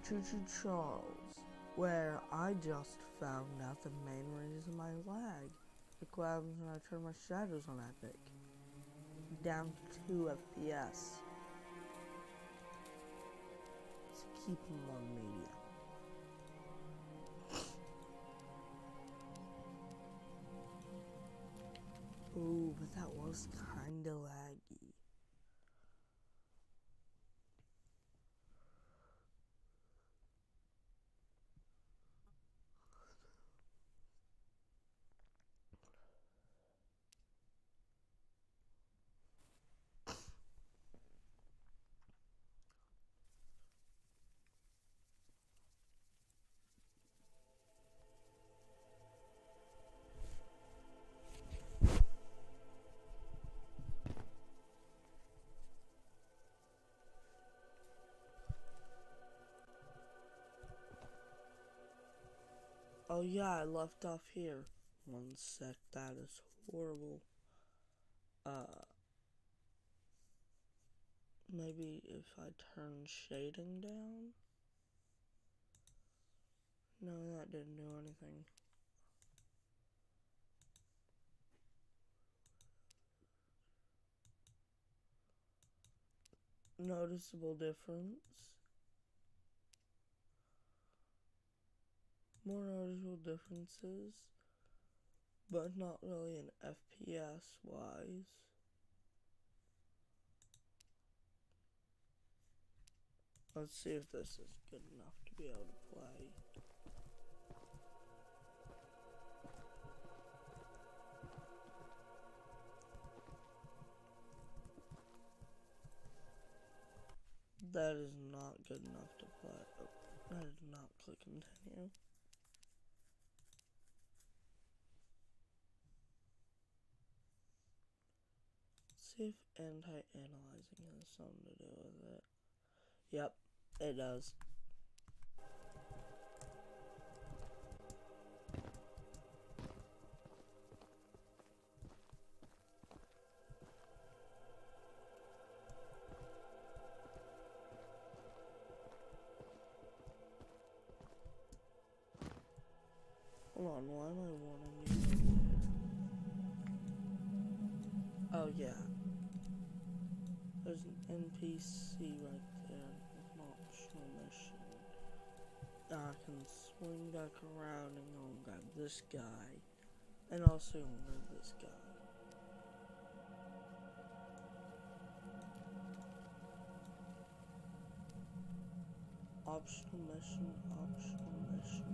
Charles, where I just found out the main reason my lag. Look what happens when I turn my shadows on Epic. Down to 2 FPS. So keep them on medium. Ooh, but that was kinda laggy. Oh yeah, I left off here. One sec, that is horrible. Maybe if I turn shading down? No, that didn't do anything. Noticeable difference. More noticeable differences, but not really an FPS wise. Let's see if this is good enough to be able to play. That is not good enough to play. Oh, I did not click continue. See if anti-analyzing has something to do with it. Yep, it does. Hold on, why am I warning you? Oh yeah. There's an NPC right there with an optional mission. I can swing back around and go and grab this guy. And also grab this guy. Optional mission, optional mission.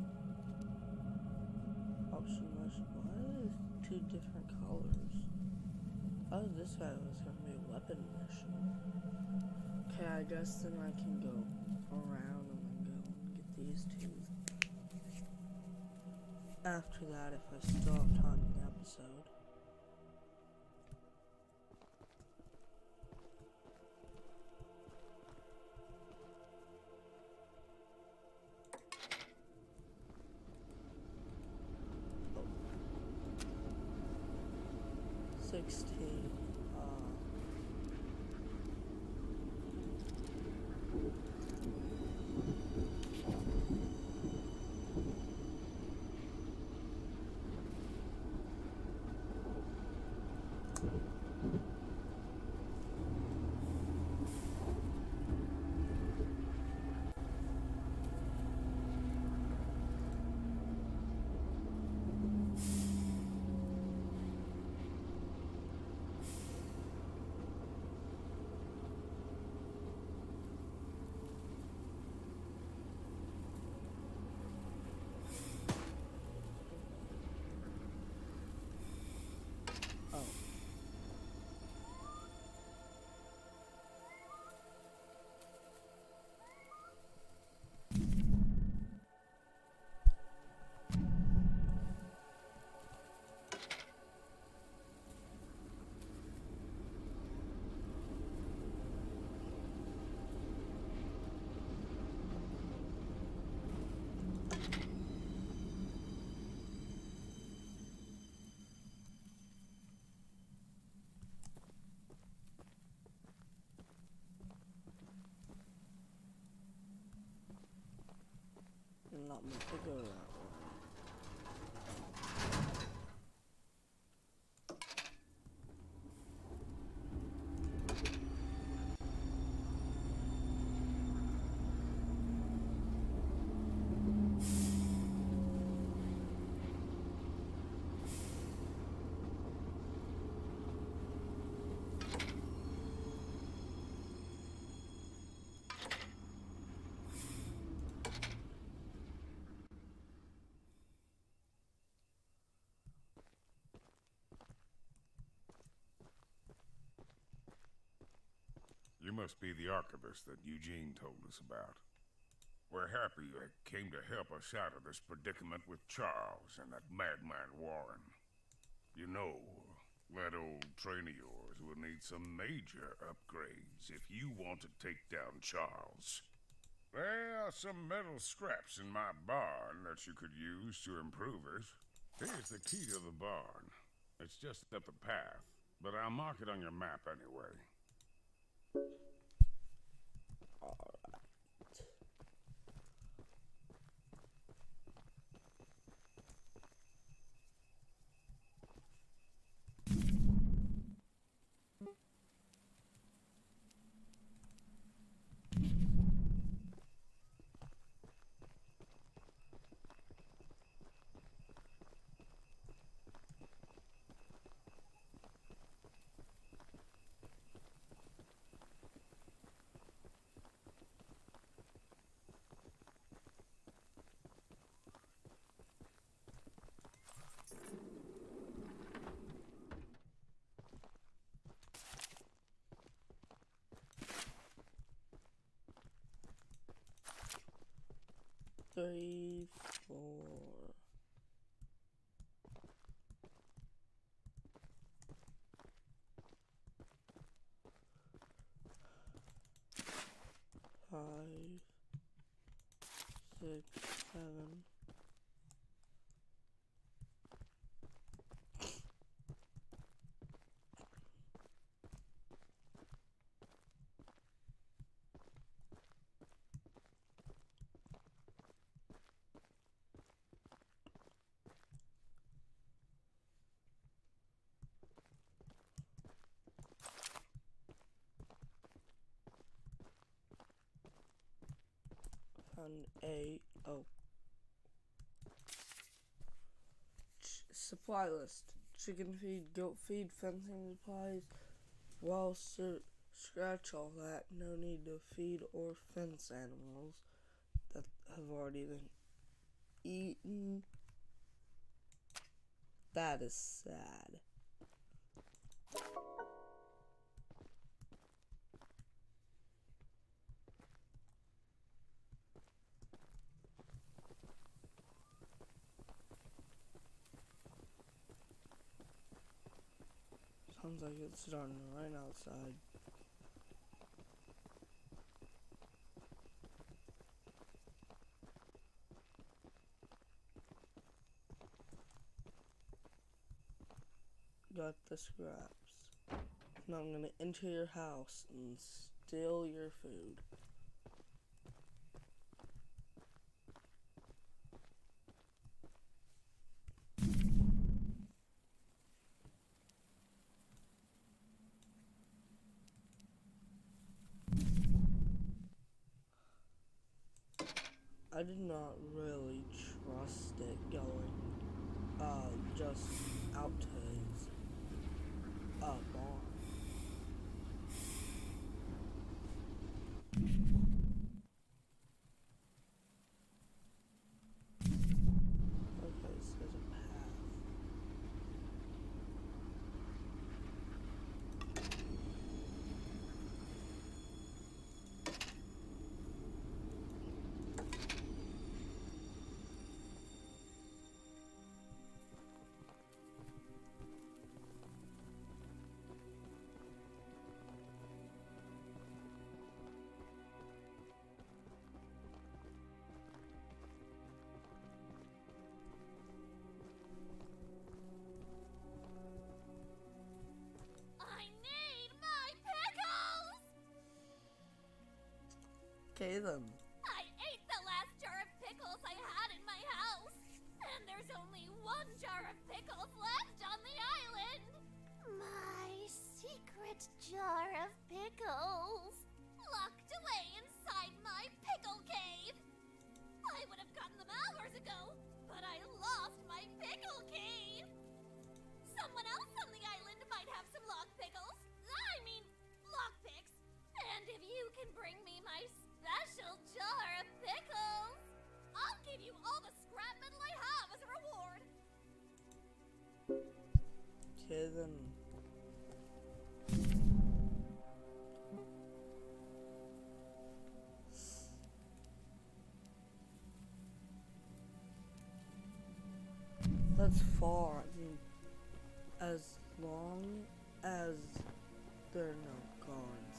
Optional mission. Why are there two different colors? Oh, this guy was gonna be a weapon mission. Okay, I guess then I can go around and then go and get these two. After that, if I still have time in the episode. Oh. 16. meant to go that way. You must be the archivist that Eugene told us about. We're happy you came to help us out of this predicament with Charles and that madman Warren. You know, that old train of yours will need some major upgrades if you want to take down Charles. There are some metal scraps in my barn that you could use to improve it. Here's the key to the barn. It's just up the path, but I'll mark it on your map anyway. Alright. Three, 4. Five, 6, 7. Found 8. Oh. Supply list. Chicken feed, goat feed, fencing supplies. Well, scratch all that. No need to feed or fence animals that have already been eaten. That is sad. Sounds like it's starting to rain outside. Got the scraps. Now I'm gonna enter your house and steal your food. I did not really trust it going, just out to his, barn. Okay, so there's a path. Okay then. I ate the last jar of pickles I had in one jar of pickles left on the island! My secret jar of pickles! Locked away inside my pickle cave! I would have gotten them hours ago, but I lost my pickle cave! Someone else on the island might have some lock pickles. I mean, lockpicks. And if you can bring me my special jar of pickles, I'll give you all the scrap metal I have as a reward. Okay, then. That's far. I mean, as long as there are no guards.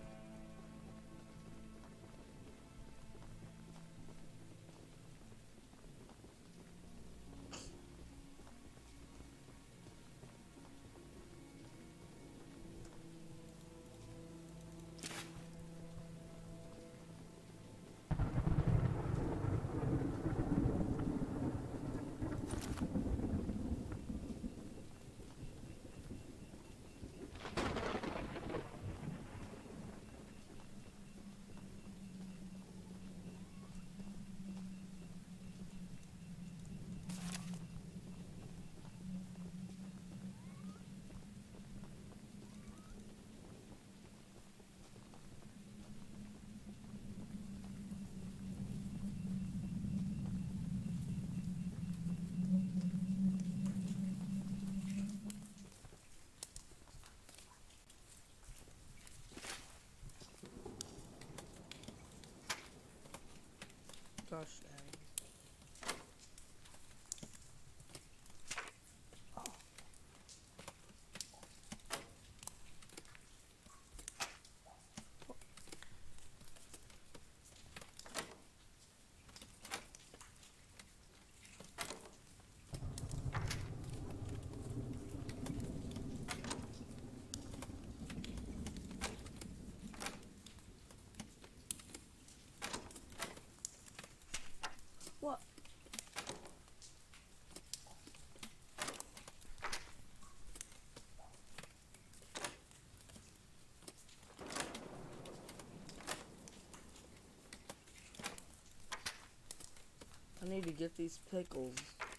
Gosh dang. Oh. What? I need to get these pickles.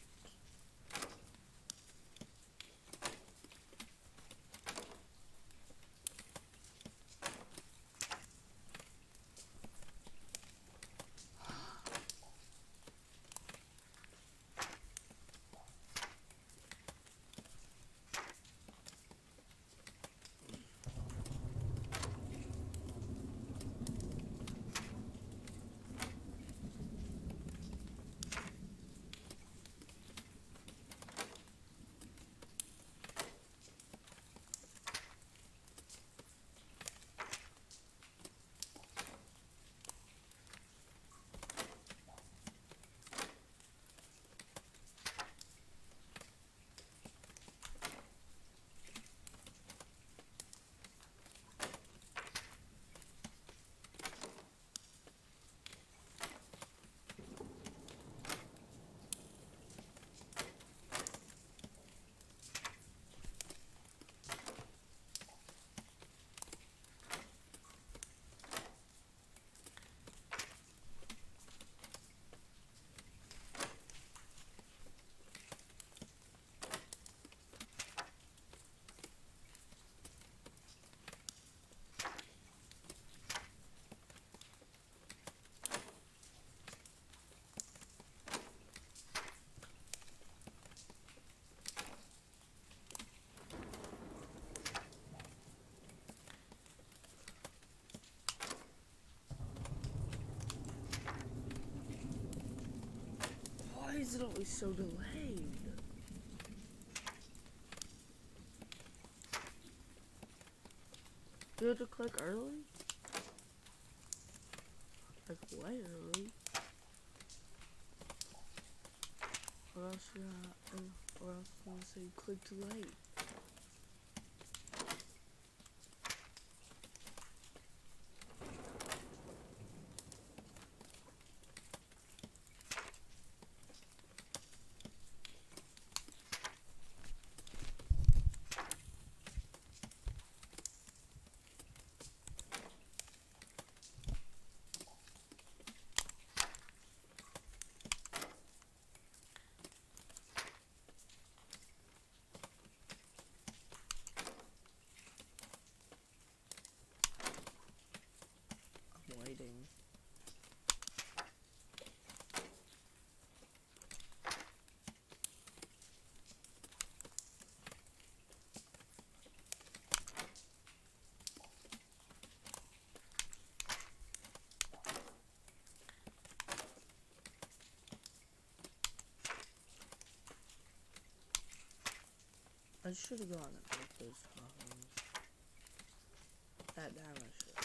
Why is it always so delayed? Do you have to click early? Like way early? Or else or else I'm gonna say click too late. waiting. I should have gotten it with those columns. That down I should.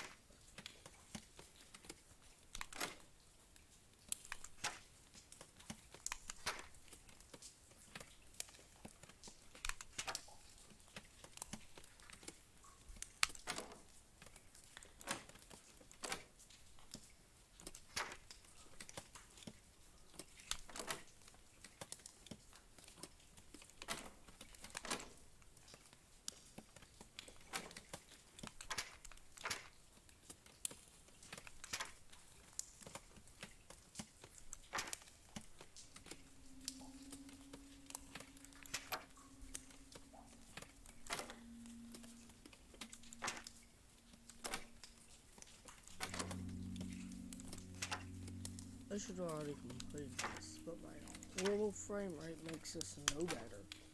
I should have already completed this, but my horrible frame rate makes this no better.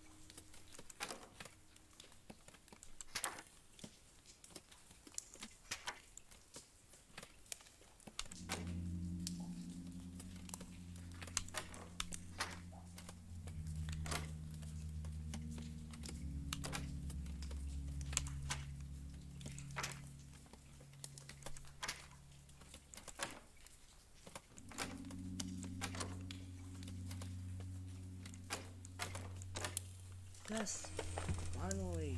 Yes, finally.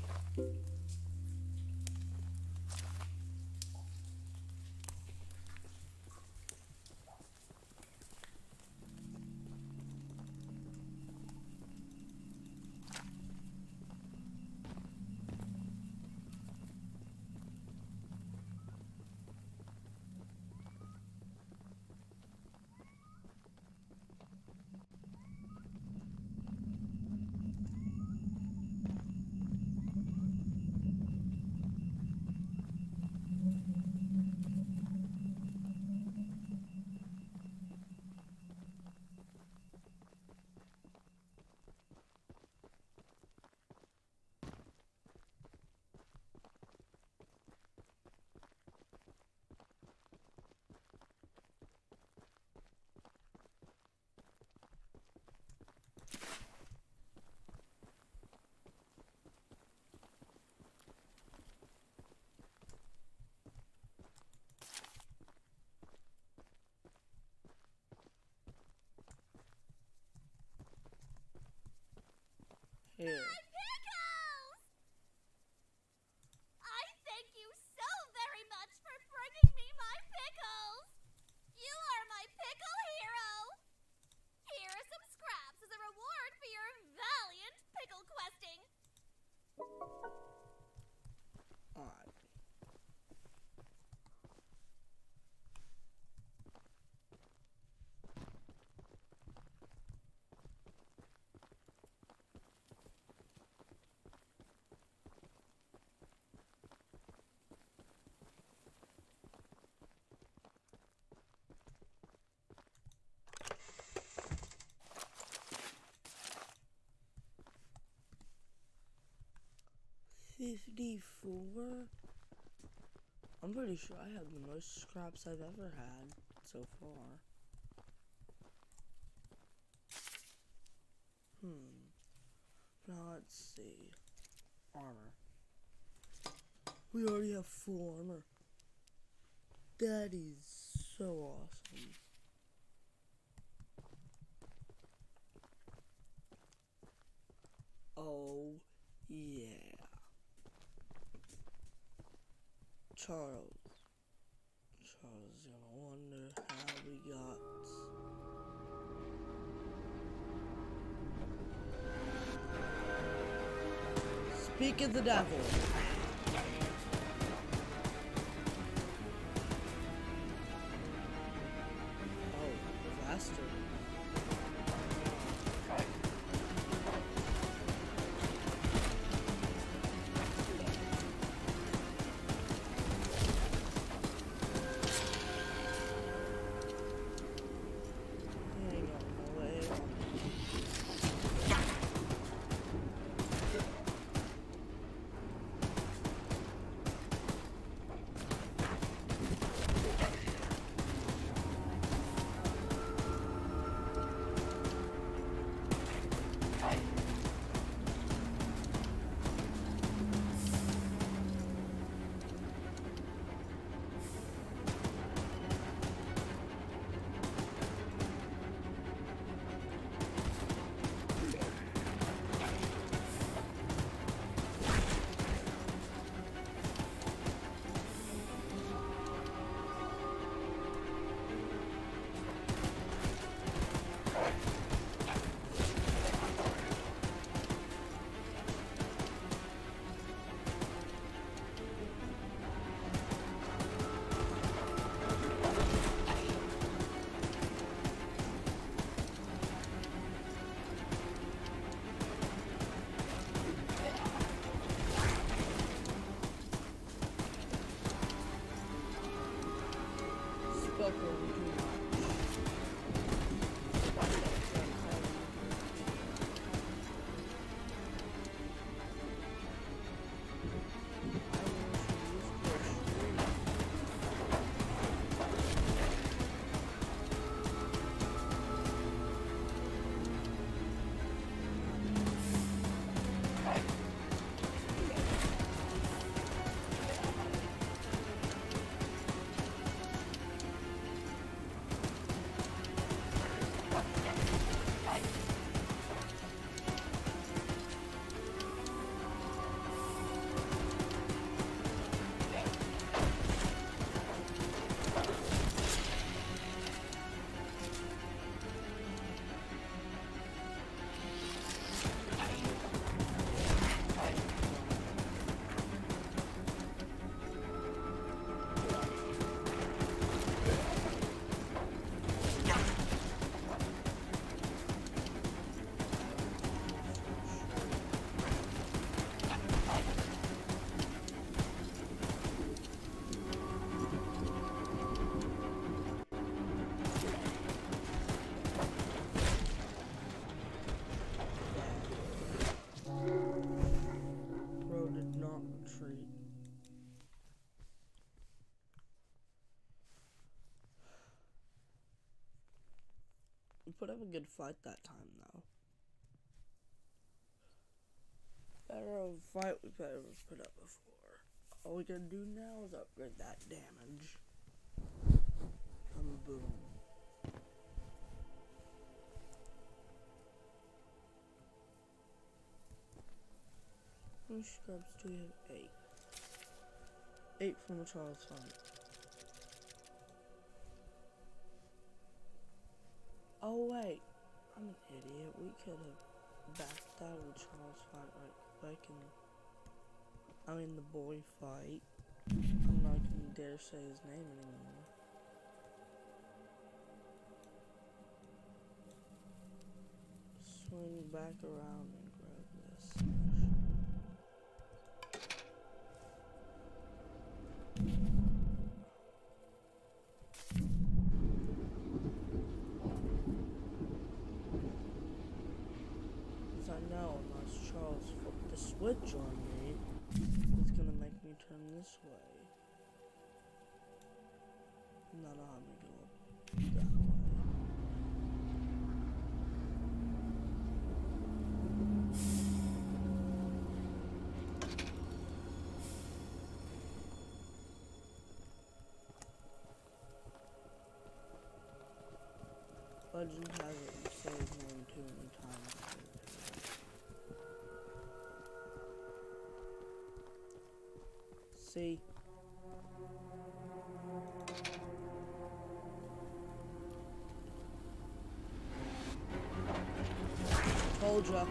Here. My pickles! I thank you so very much for bringing me my pickles! You are my pickle hero! Here are some scraps as a reward for your valiant pickle questing! Alright. $54? I'm pretty sure I have the most scraps I've ever had so far. Now let's see. Armor. We already have full armor. That is so awesome. Oh, yeah. Charles is gonna wonder how we got. Speak of the devil. Oh, faster. We put up a good fight that time, though. Better of a fight we've ever put up before. All we gotta do now is upgrade that damage. And boom. How many scrubs do we have? 8. 8 from the Charles fight. Oh wait, I'm an idiot. We could have backed out of the Charles fight right quick and the boy fight. I'm not gonna dare say his name anymore. Swing back around and grab this. I know, unless Charles flipped the switch on me, it's gonna make me turn this way. Not on me go that way. Legend has it, you say it more than too many times. See? Told ya.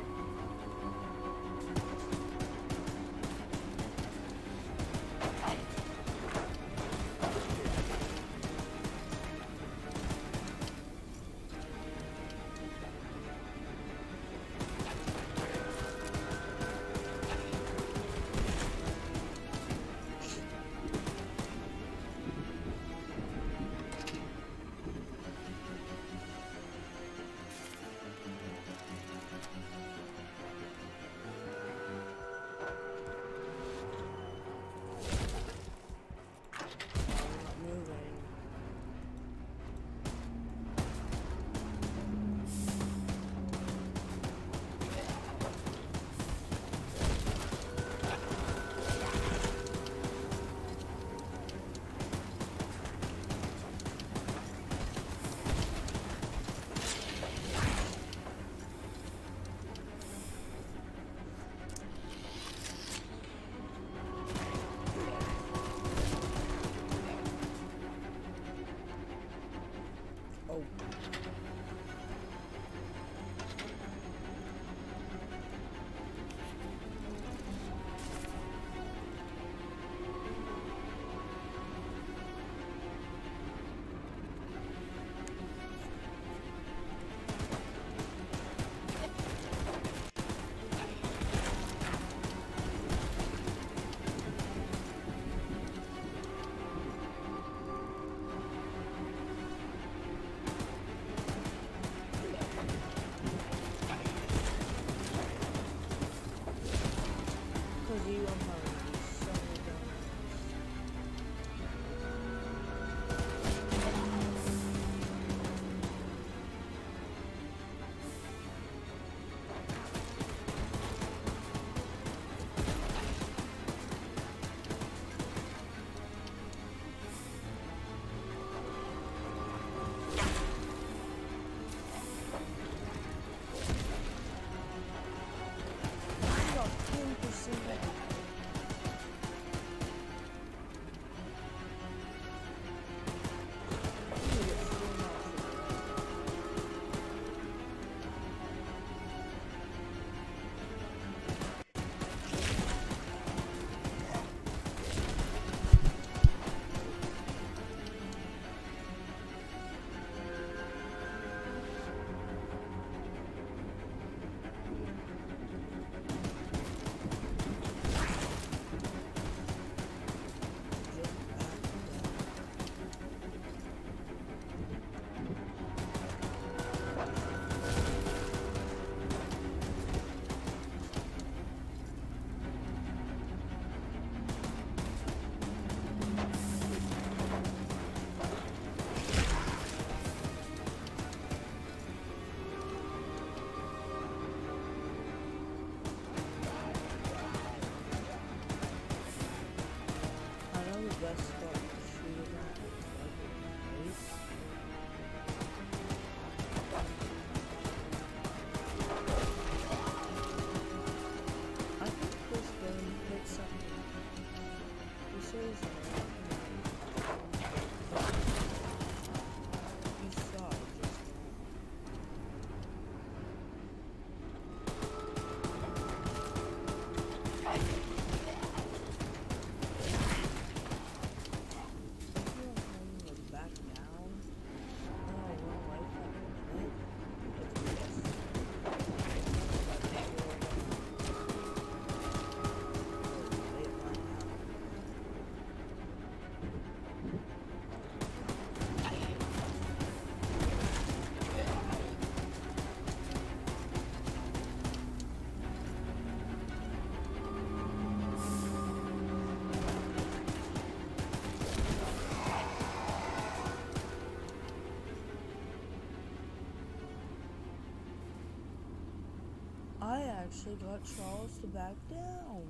actually got Charles to back down.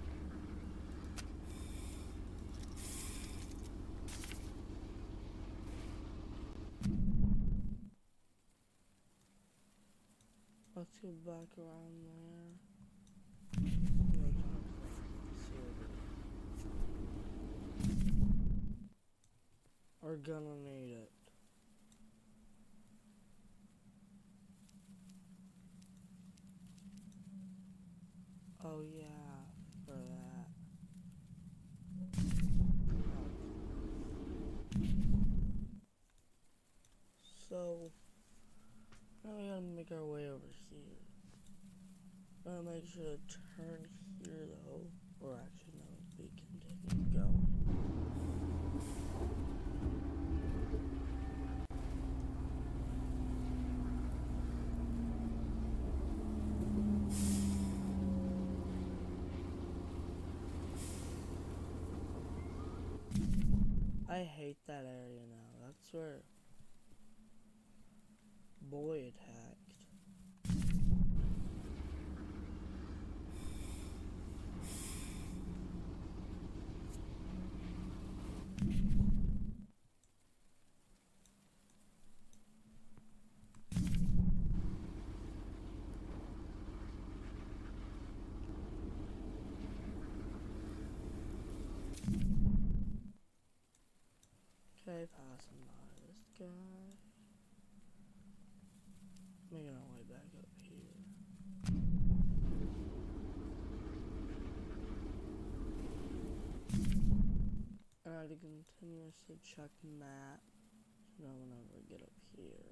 Let's go back around there. We're gonna need it. Oh yeah, for that. So, now we gotta make our way over here. Gotta make sure to turn here though, or actually no, we continue going. I hate that area now. That's where boy attacked. Okay, passing by this guy. Making our way back up here. And I have to continuously check the map, you know, whenever I get up here.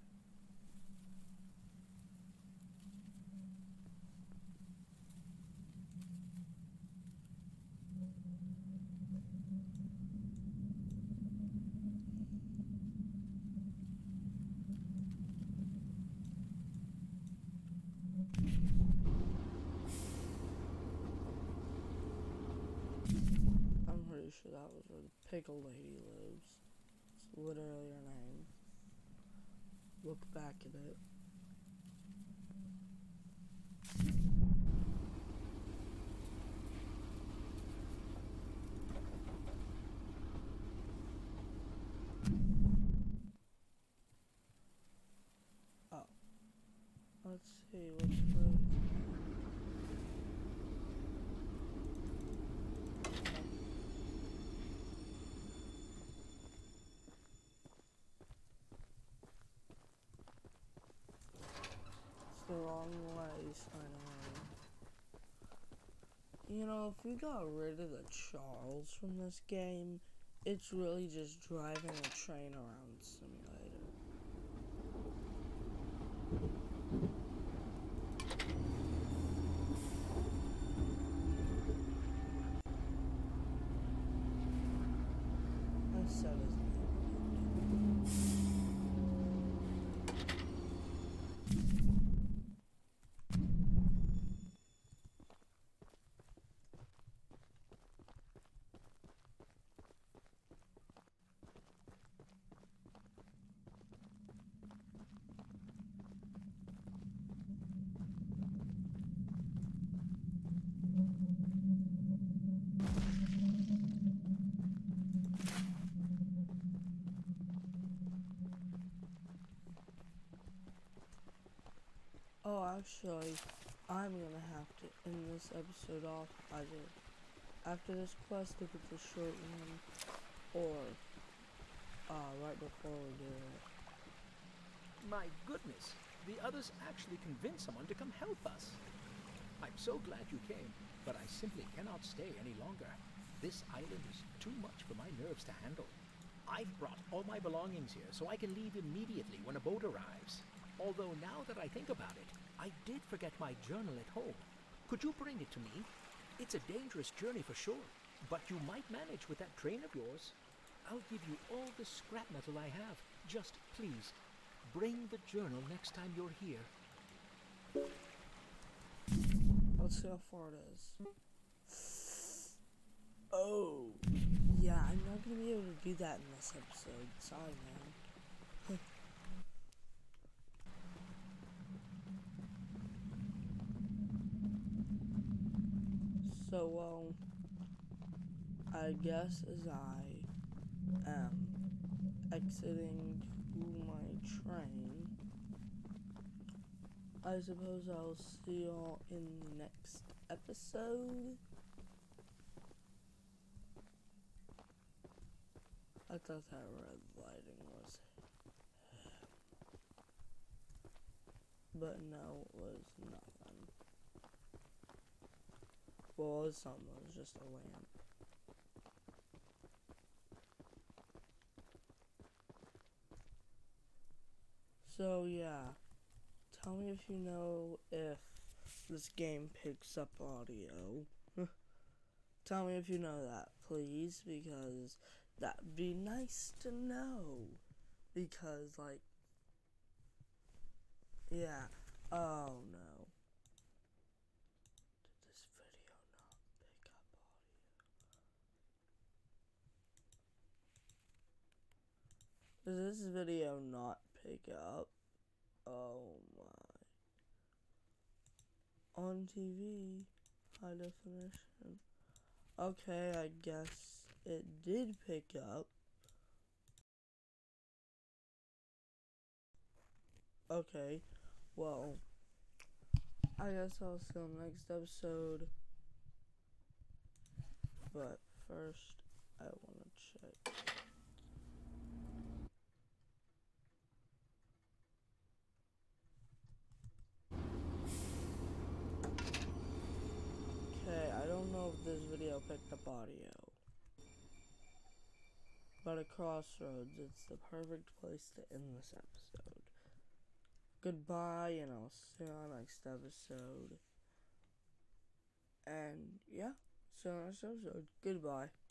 I'm pretty sure that was where the pickle lady lives. It's literally her name. Look back at it. Oh. Let's see, what's first? The wrong way, finally. You know, if we got rid of the Charles from this game, it's really just driving a train around simulator. I said his name. Oh, actually, I'm gonna have to end this episode off either after this quest if it's a short one, or right before we do it. My goodness, the others actually convinced someone to come help us. I'm so glad you came, but I simply cannot stay any longer. This island is too much for my nerves to handle. I've brought all my belongings here so I can leave immediately when a boat arrives. Although now that I think about it, I did forget my journal at home. Could you bring it to me? It's a dangerous journey for sure, but you might manage with that train of yours. I'll give you all the scrap metal I have. Just please, bring the journal next time you're here. Let's see how far it is. Oh, yeah, I'm not gonna be able to do that in this episode. Sorry, man. I guess as I am exiting to my train, I suppose I'll see y'all in the next episode. I thought that red lighting was him, but no, it was nothing. Well, it was something, it was just a lamp. So yeah, tell me if you know if this game picks up audio. Tell me if you know that, please, because that'd be nice to know. Because, like, yeah, oh no. Did this video not pick up audio? Does this video not pick up? Oh my. On TV, high definition. Okay, I guess it did pick up. Okay, well, I guess I'll see you in the next episode. But first, I want to check. Okay, I don't know if this video picked up audio. But at Crossroads, it's the perfect place to end this episode. Goodbye, and I'll see you on the next episode. And yeah, see you on the next episode. Goodbye.